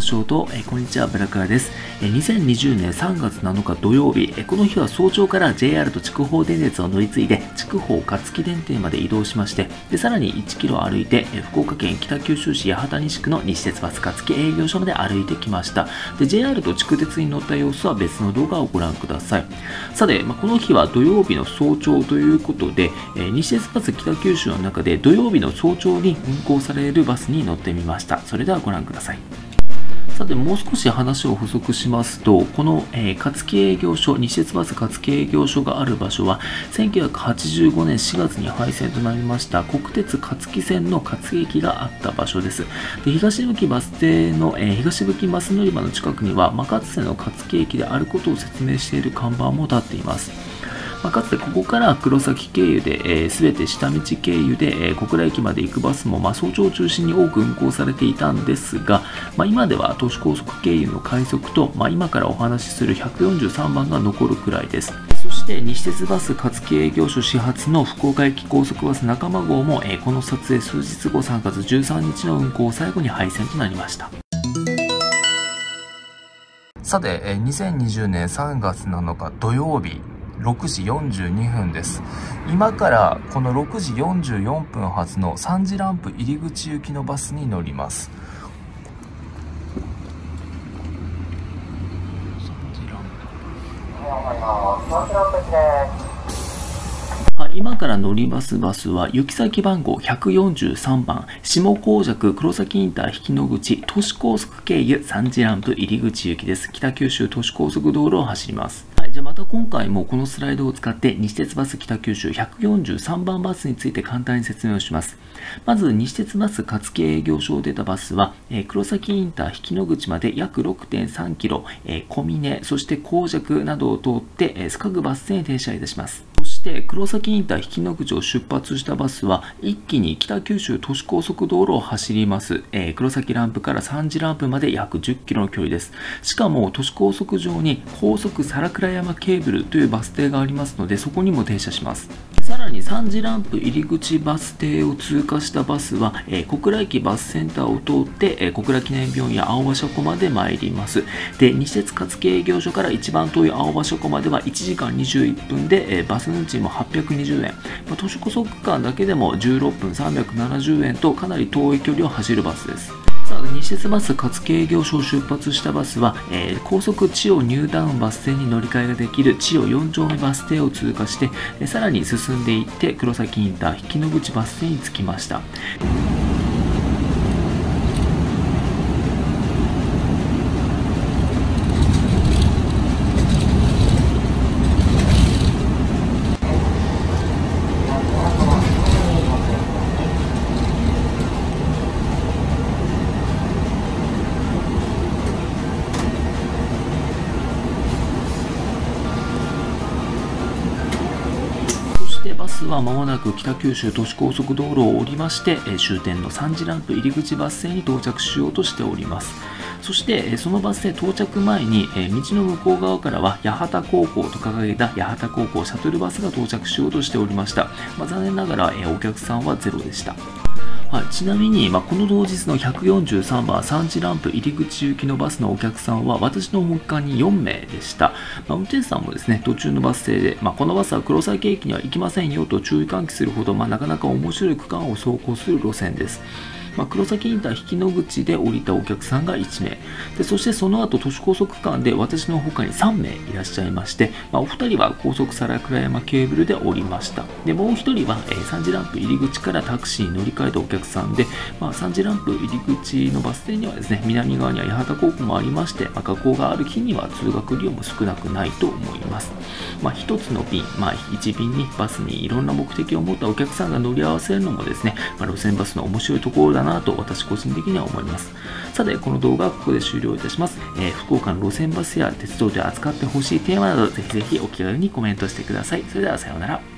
ショート、こんにちは、ブラクラです。2020年3月7日土曜日、この日は早朝から JR と筑豊電鉄を乗り継いで、筑豊勝木電停まで移動しまして、さらに1キロ歩いて、福岡県北九州市八幡西区の西鉄バス勝木営業所まで歩いてきました。JR と筑鉄に乗った様子は別の動画をご覧ください。さて、この日は土曜日の早朝ということで、西鉄バス北九州の中で土曜日の早朝に運行されるバスに乗ってみました。それではご覧ください。さて、もう少し話を補足しますと、この、勝木営業所、西鉄バス勝木営業所がある場所は、1985年4月に廃線となりました国鉄勝木線の勝木駅があった場所です。東吹バス停の、東吹バス乗り場の近くには、かつての勝木駅であることを説明している看板も立っています。かつてここから黒崎経由で、全て下道経由で、小倉駅まで行くバスも、早朝を中心に多く運行されていたんですが、今では都市高速経由の快速と、今からお話しする143番が残るくらいです。そして西鉄バス勝木営業所始発の福岡駅高速バス中間号も、この撮影数日後3月13日の運行を最後に廃線となりました。さて、2020年3月7日土曜日、6時42分です。今からこの6時44分発の3時ランプ入り口行きのバスに乗ります。今から乗りますバスは行き先番号143番下公爵黒崎インター引き野口都市高速経由3時ランプ入り口行きです。北九州都市高速道路を走ります。じゃあまた今回もこのスライドを使って西鉄バス北九州143番バスについて簡単に説明をします。まず西鉄バス勝木営業所を出たバスは黒崎インター引き野口まで約 6.3 キロ小峰そして公爵などを通って各バス停に停車いたします。そして黒崎インター引き野口を出発したバスは一気に北九州都市高速道路を走ります。黒崎ランプから3時ランプまで約10キロの距離です。しかも都市高速上に高速皿倉山ケーブルというバス停がありますのでそこにも停車します。さらに3時ランプ入り口バス停を通過したバスは小倉駅バスセンターを通って小倉記念病院や青葉車庫まで参ります。で、西鉄勝木営業所から一番遠い青葉車庫までは1時間21分でバス運賃も820円。都市高速間だけでも16分370円とかなり遠い距離を走るバスです。西鉄バス勝木営業所を出発したバスは、高速千代ニュータウンバス停に乗り換えができる千代4丁目バス停を通過してさらに進んでいって黒崎インター引き野口バス停に着きました。バスは間もなく北九州都市高速道路を降りまして終点の3時ランプ入り口バス停に到着しようとしております。そしてそのバス停到着前に道の向こう側からは八幡高校と掲げた八幡高校シャトルバスが到着しようとしておりました。残念ながらお客さんはゼロでした。ちなみに、この同日の143番3時ランプ入り口行きのバスのお客さんは私の他に4名でした。運転手さんもですね、途中のバス停で、このバスは黒崎駅には行きませんよと注意喚起するほど、なかなか面白い区間を走行する路線です。黒崎インター引き野口で降りたお客さんが1名で、そしてその後都市高速間で私の他に3名いらっしゃいまして、お二人は高速皿倉山ケーブルで降りました。で、もう一人は3時ランプ入り口からタクシーに乗り換えたお客さんで、3時ランプ入り口のバス停にはですね、南側には八幡高校もありまして、学校がある日には通学量も少なくないと思います。一つの便、1便にバスにいろんな目的を持ったお客さんが乗り合わせるのもですね、路線バスの面白いところだなと私個人的には思います。さて、この動画はここで終了いたします。福岡の路線バスや鉄道で扱ってほしいテーマなどぜひぜひお気軽にコメントしてください。それではさようなら。